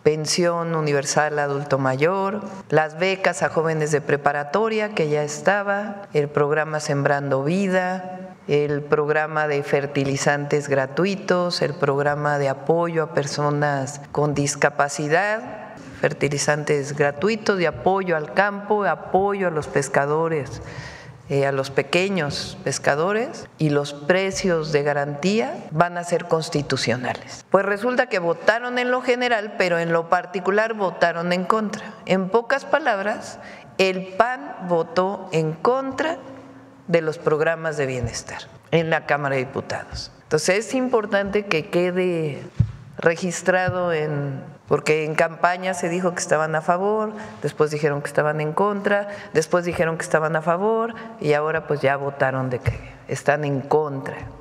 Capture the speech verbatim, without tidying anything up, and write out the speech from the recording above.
pensión universal adulto mayor, las becas a jóvenes de preparatoria que ya estaba, el programa Sembrando Vida, el programa de fertilizantes gratuitos, el programa de apoyo a personas con discapacidad, fertilizantes gratuitos, de apoyo al campo, apoyo a los pescadores, eh, a los pequeños pescadores, y los precios de garantía van a ser constitucionales. Pues resulta que votaron en lo general, pero en lo particular votaron en contra. En pocas palabras, el P A N votó en contra de los programas de bienestar en la Cámara de Diputados. Entonces es importante que quede registrado en… porque en campaña se dijo que estaban a favor, después dijeron que estaban en contra, después dijeron que estaban a favor y ahora pues ya votaron de que están en contra.